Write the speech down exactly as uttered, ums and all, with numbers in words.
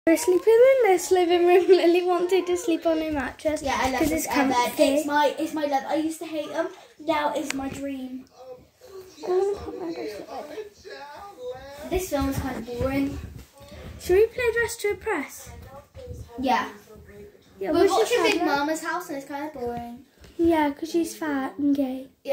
We're sleeping in this living room. Lily wanted to sleep on a mattress. Yeah, I love this it's comfy. It's my, it's my love. I used to hate them. Now it's my dream. This film is kind of boring. Should we play Dress to Impress? Yeah. Yeah, We're we should watching have Big that. Mama's house and it's kind of boring. Yeah, because she's fat and gay. Yeah.